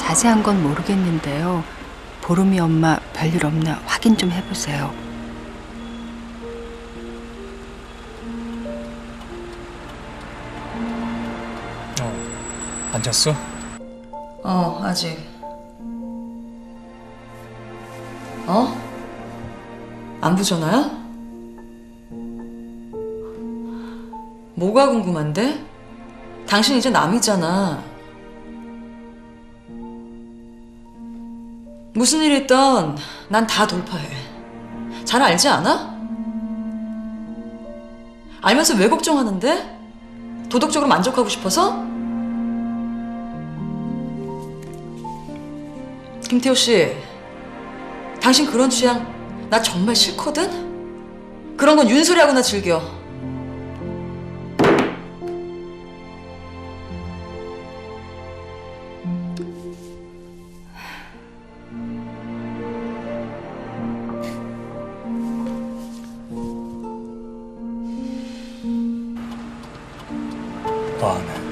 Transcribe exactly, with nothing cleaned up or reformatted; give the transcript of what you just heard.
자세한 건 모르겠는데요. 보름이 엄마 별일 없나 확인 좀 해보세요. 어, 안 잤어? 어, 아직. 어? 안부 전화야? 뭐가 궁금한데? 당신 이제 남이잖아. 무슨 일이 있던 난 다 돌파해. 잘 알지 않아? 알면서 왜 걱정하는데? 도덕적으로 만족하고 싶어서? 김태호 씨, 당신 그런 취향 나 정말 싫거든? 그런 건 윤소리하고나 즐겨. 뭐 안 해.